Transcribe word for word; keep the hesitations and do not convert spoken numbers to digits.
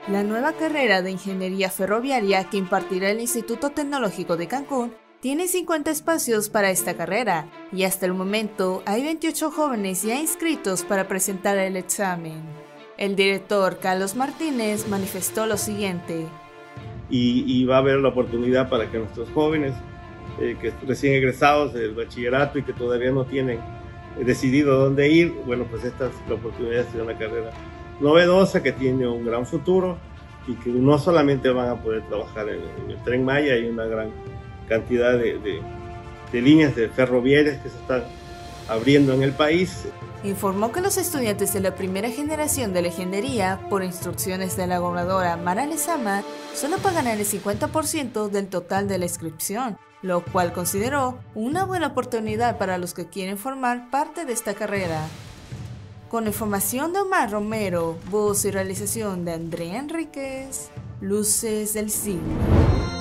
La nueva carrera de Ingeniería Ferroviaria que impartirá el Instituto Tecnológico de Cancún tiene cincuenta espacios para esta carrera y hasta el momento hay veintiocho jóvenes ya inscritos para presentar el examen. El director Carlos Martínez manifestó lo siguiente. Y, y va a haber la oportunidad para que nuestros jóvenes, eh, que recién egresados del bachillerato y que todavía no tienen decidido dónde ir, bueno, pues esta es la oportunidad de estudiar una carrera novedosa que tiene un gran futuro y que no solamente van a poder trabajar en, en el Tren Maya, hay una gran cantidad de, de, de líneas de ferroviarias que se están abriendo en el país. Informó que los estudiantes de la primera generación de la ingeniería, por instrucciones de la gobernadora Mara Lezama, solo pagarán el cincuenta por ciento del total de la inscripción, lo cual consideró una buena oportunidad para los que quieren formar parte de esta carrera. Con información de Omar Romero, voz y realización de Andrea Enríquez, Luces del Siglo.